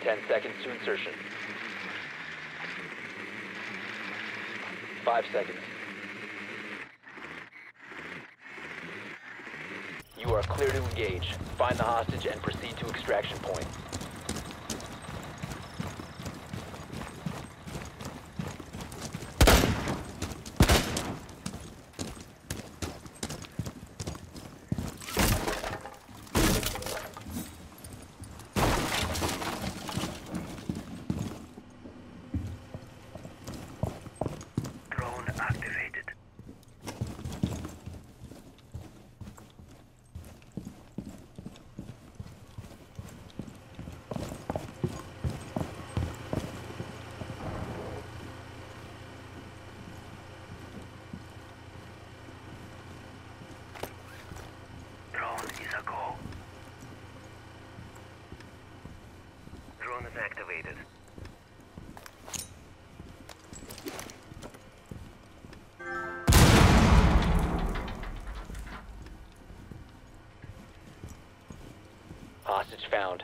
10 seconds to insertion. 5 seconds. You are clear to engage. Find the hostage and proceed to extraction point. Activated. Hostage found.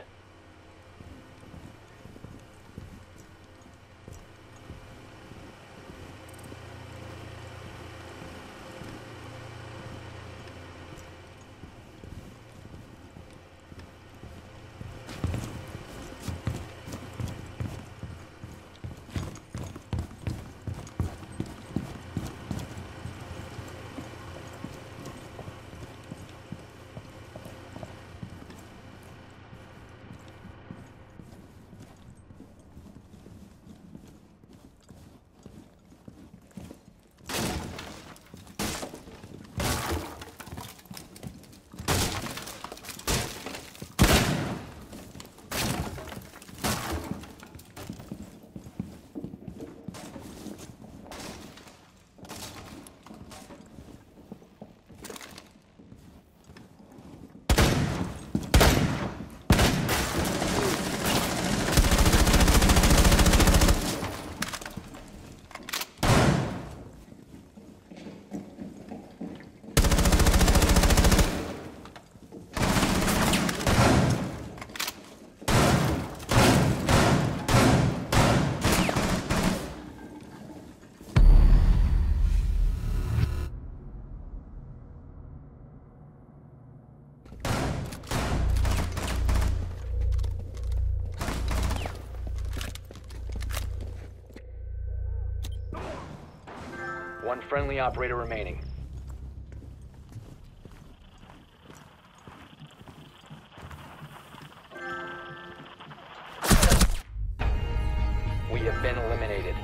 One friendly operator remaining. We have been eliminated.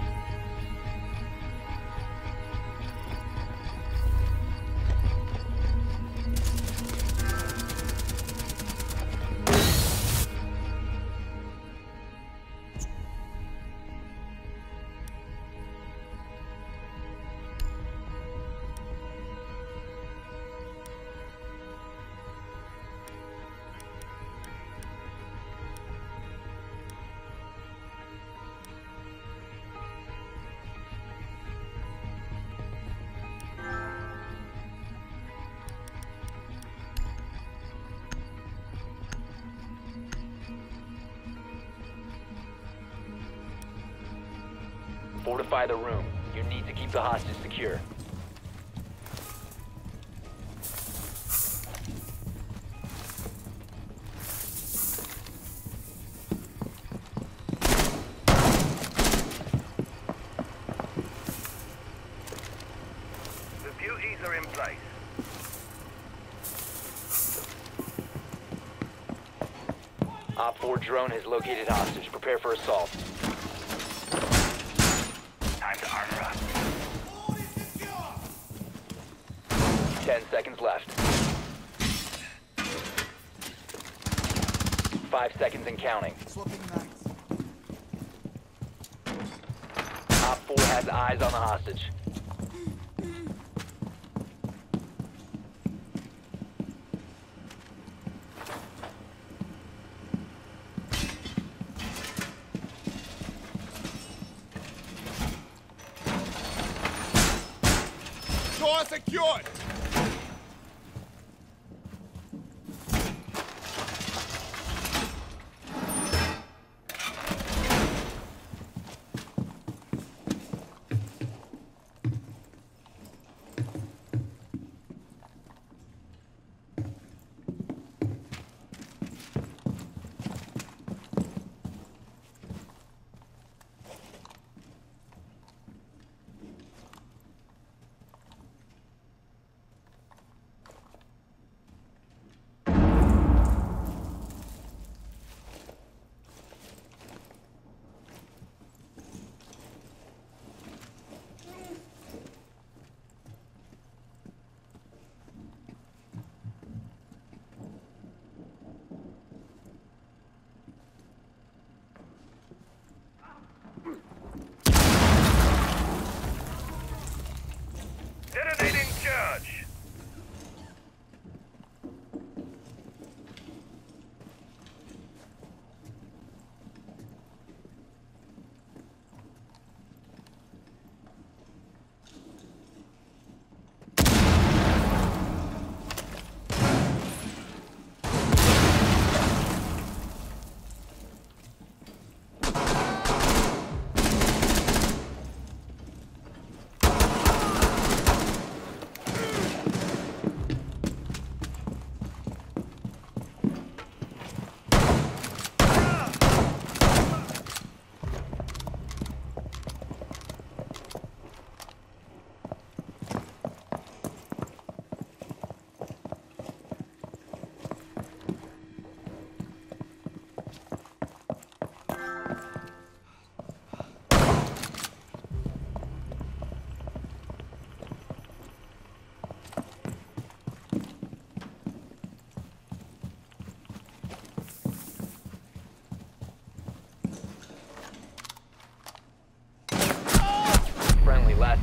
Fortify the room. You need to keep the hostage secure. The beauties are in place. Op 4 drone has located hostage. Prepare for assault. Time to armor up. 10 seconds left. 5 seconds and counting. Op 4 has eyes on the hostage. Door secured!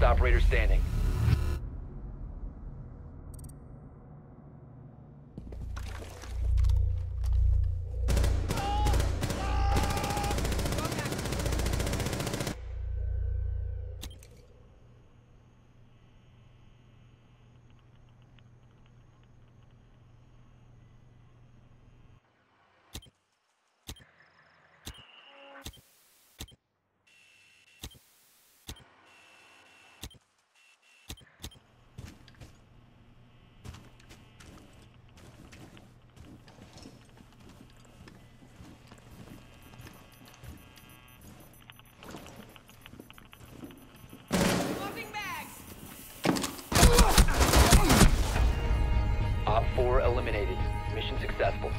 operator standing. Op 4 eliminated. Mission successful.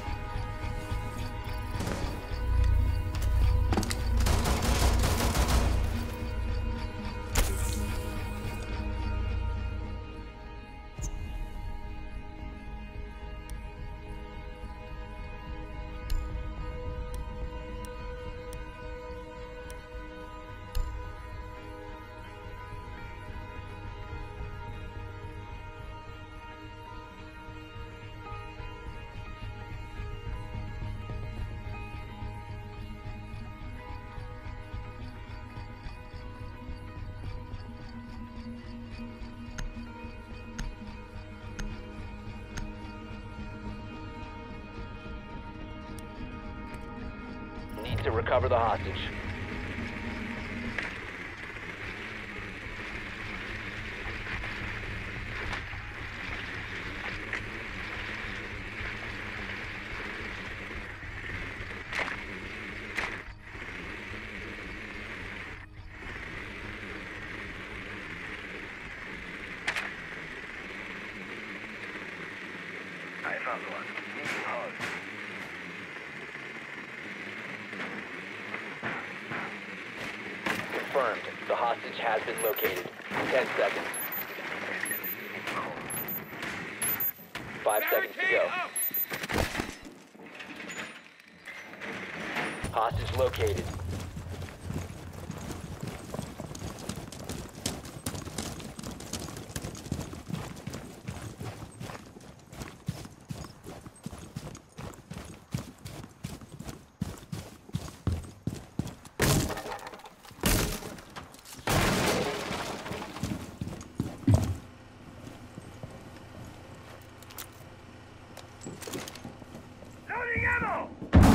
Need to recover the hostage. I found one. Moving hard. Confirmed. The hostage has been located. 10 seconds. 5 seconds to go. Hostage located. Loading ammo!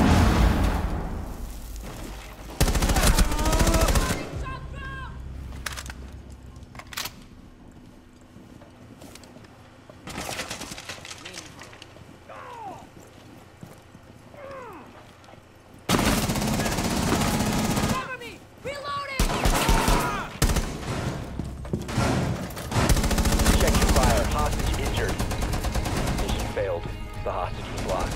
Cover me! Reloading! Check your fire. Hostage injured. Mission failed. The hostage was lost.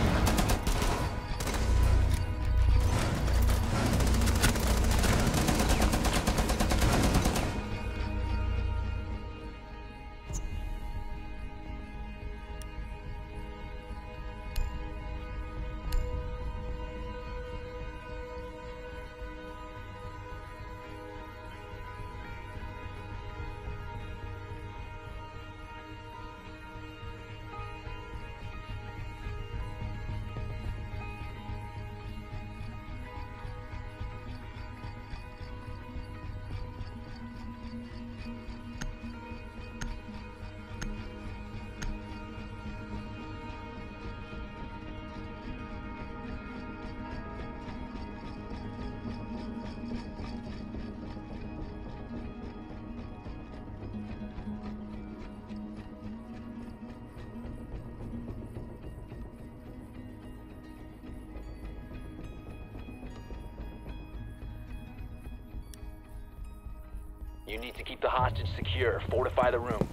You need to keep the hostage secure. Fortify the room.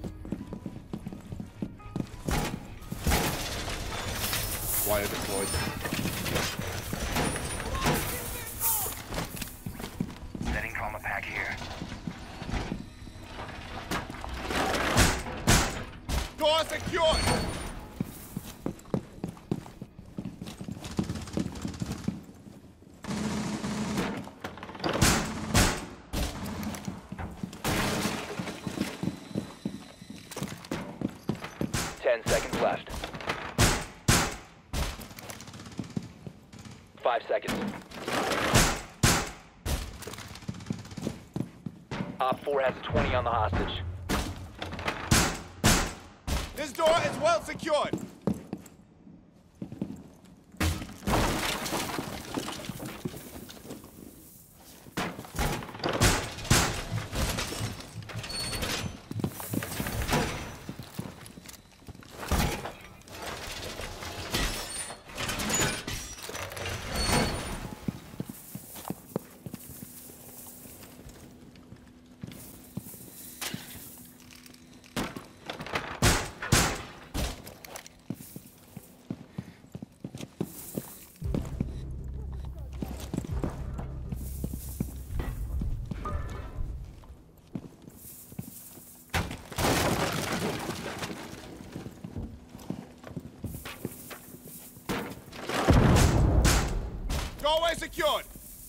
Wire deployed. Setting trauma pack here. Door secured! 5 seconds. Op 4 has a 20 on the hostage. This door is well secured. Doorway secured.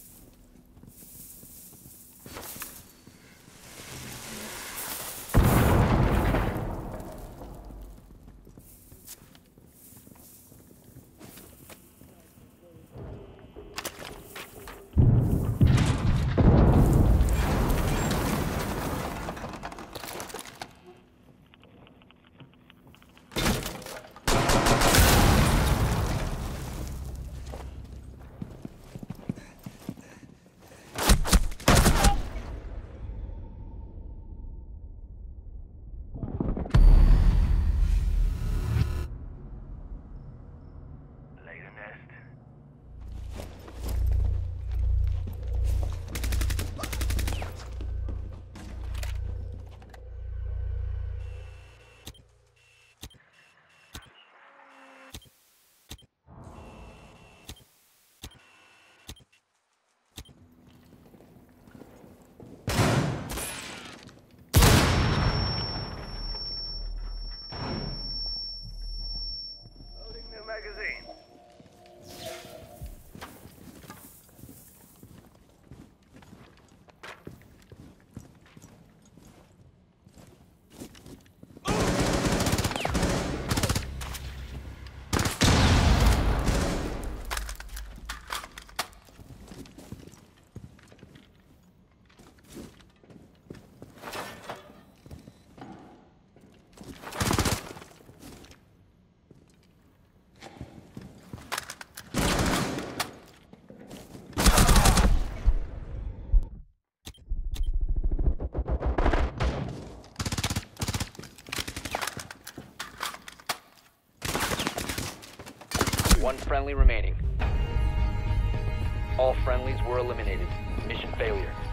Magazine. One friendly remaining. All friendlies were eliminated. Mission failure.